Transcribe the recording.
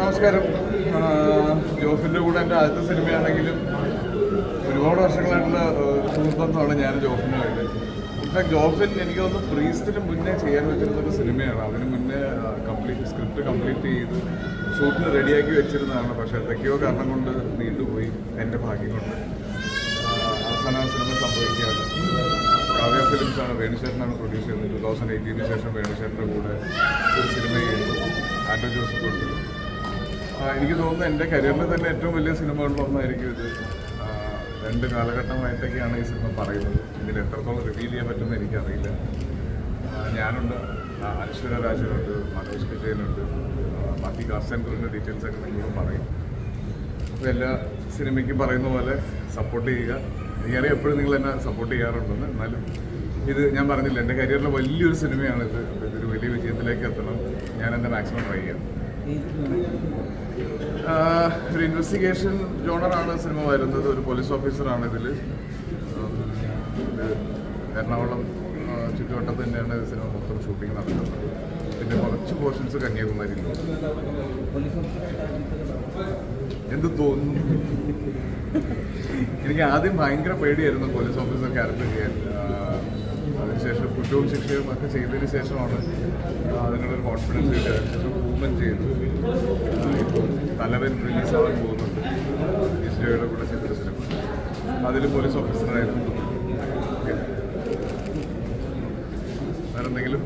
നമസ്കാരം. ജോഫിൻ്റെ കൂടെ എൻ്റെ ആദ്യത്തെ സിനിമയാണെങ്കിലും ഒരുപാട് വർഷങ്ങളായിട്ടുള്ള സുഹൃത്തുബന്ധമാണ് ഞാൻ ജോഫിനുമായിട്ട്. ഇൻഫാക്ട് ജോഫിൻ എനിക്ക് തോന്നുന്നു പ്രീസ്റ്റിന് മുന്നേ ചെയ്യാൻ വെച്ചിരുന്നൊരു സിനിമയാണ്. അതിന് മുന്നേ സ്ക്രിപ്റ്റ് കംപ്ലീറ്റ് ചെയ്ത് ഷൂട്ടിന് റെഡിയാക്കി വെച്ചിരുന്നതാണ്. പക്ഷേ എന്തൊക്കെയോ കാരണം കൊണ്ട് നീണ്ടുപോയി. എൻ്റെ ഭാഗ്യം കൊണ്ട് അവസാന സിനിമ സംഭവിക്കുകയാണ്. കാവ്യ ഫിലിംസാണ്, വേണുശേഖരനാണ് പ്രൊഡ്യൂസ് ചെയ്യുന്നത്. 2018 ശേഷം വേണുശേഖരൻ്റെ കൂടെ ഒരു സിനിമ ചെയ്യുന്നു, ആൻഡ്രൂ ജോസഫ് ഉണ്ട്. എനിക്ക് തോന്നുന്നു എൻ്റെ കരിയറിൽ തന്നെ ഏറ്റവും വലിയ സിനിമകളിലൊന്നായിരിക്കും ഇത്. 2 കാലഘട്ടമായിട്ടൊക്കെയാണ് ഈ സിനിമ പറയുന്നത്. ഇതിൽ എത്രത്തോളം റിവീൽ ചെയ്യാൻ പറ്റുമെന്ന് എനിക്കറിയില്ല. ഞാനുണ്ട്, അശ്വര രാജനുണ്ട്, മനോജ് വിജയനുണ്ട്, ബാക്കി കാസ്റ്റ് ആൻഡ് ക്രൂവിൻ്റെ ഡീറ്റെയിൽസൊക്കെ നിങ്ങളോട് പറയും. അപ്പോൾ എല്ലാ സിനിമയ്ക്കും പറയുന്ന പോലെ സപ്പോർട്ട് ചെയ്യുക. എനിക്കറിയാം എപ്പോഴും നിങ്ങൾ എന്നെ സപ്പോർട്ട് ചെയ്യാറുണ്ടെന്ന്. എന്നാലും ഇത് ഞാൻ പറഞ്ഞില്ല, എൻ്റെ കരിയറിലെ വലിയൊരു സിനിമയാണിത്. ഇതൊരു വലിയ വിജയത്തിലേക്ക് എത്തണം. ഞാൻ എൻ്റെ മാക്സിമം ട്രൈ ചെയ്യാം. ഒരു ഇൻവെസ്റ്റിഗേഷൻ ജോണറാണ് സിനിമ വരുന്നത്. ഒരു പോലീസ് ഓഫീസറാണ് ഇതിൽ. എറണാകുളം ചുറ്റുവട്ടത്ത് തന്നെയാണ് സിനിമ മൊത്തം ഷൂട്ടിംഗ് നടക്കുന്നത്. പിന്നെ കുറച്ച് പോർഷൻസ് കന്യാകുമാരിയിൽ. എന്ത് തോന്നുന്നു? എനിക്ക് ആദ്യം ഭയങ്കര പേടിയായിരുന്നു പോലീസ് ഓഫീസർ ക്യാരക്ടർ ചെയ്യാൻ. അതിനുശേഷം കുറ്റവും ശിക്ഷയും ഒക്കെ ചെയ്തതിന് ശേഷമാണ് അതിനുള്ളൊരു കോൺഫിഡൻസ് കിട്ടിയത്. അതിനുശേഷം മൂവ്മെൻറ്റ് ചെയ്തു. ഇപ്പോൾ തലവൻ റിലീസാവാൻ പോകുന്നുണ്ട്, ഹിസ്റ്ററിയുടെ കൂടെ ചെയ്തൊരു സിനിമ. അതിൽ പോലീസ് ഓഫീസറായിരുന്നു. വേറെ എന്തെങ്കിലും